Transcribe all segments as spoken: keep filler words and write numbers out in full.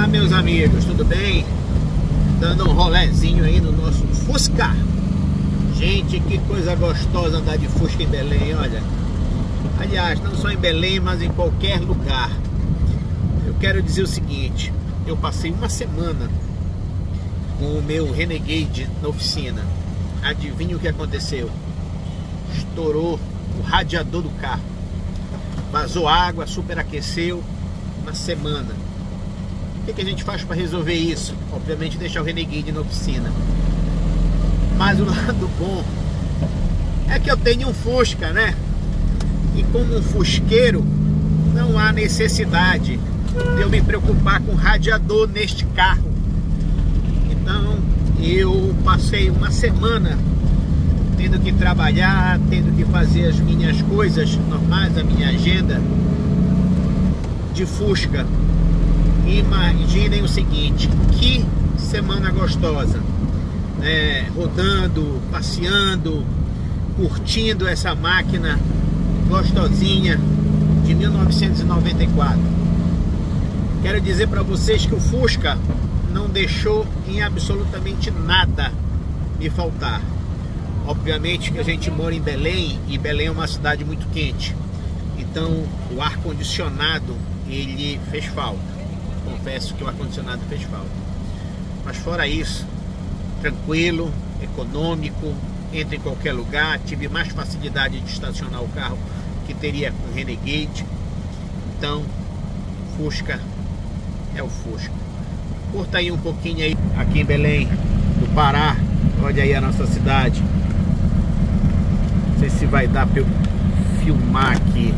Olá, meus amigos, tudo bem? Dando um rolezinho aí no nosso Fusca. Gente, que coisa gostosa andar de Fusca em Belém, olha. Aliás, não só em Belém, mas em qualquer lugar. Eu quero dizer o seguinte: eu passei uma semana com o meu Renegade na oficina. Adivinha o que aconteceu? Estourou o radiador do carro. Vazou água, superaqueceu. Uma semana. O que, que a gente faz para resolver isso? Obviamente deixar o Renegade na oficina. Mas o lado bom é que eu tenho um Fusca, né? E como um fusqueiro, não há necessidade de eu me preocupar com radiador neste carro. Então eu passei uma semana tendo que trabalhar, tendo que fazer as minhas coisas normais, a minha agenda de Fusca. Imaginem o seguinte: que semana gostosa, é, rodando, passeando, curtindo essa máquina gostosinha de mil novecentos e noventa e quatro. Quero dizer para vocês que o Fusca não deixou em absolutamente nada me faltar. Obviamente que a gente mora em Belém, e Belém é uma cidade muito quente, então o ar-condicionado ele fez falta. Confesso que o ar-condicionado fez falta. Mas fora isso, tranquilo, econômico, entra em qualquer lugar. Tive mais facilidade de estacionar o carro que teria com o Renegade. Então, Fusca é o Fusca. Curta aí um pouquinho aí, aqui em Belém do Pará. Olha aí a nossa cidade. Não sei se vai dar para eu filmar aqui.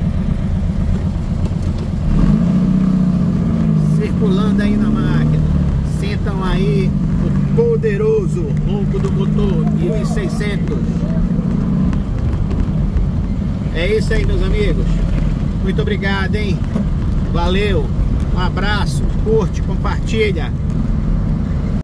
Circulando aí na máquina. Sentam aí o poderoso ronco do motor mil e seiscentos. É isso aí, meus amigos. Muito obrigado, hein? Valeu. Um abraço. Curte, compartilha.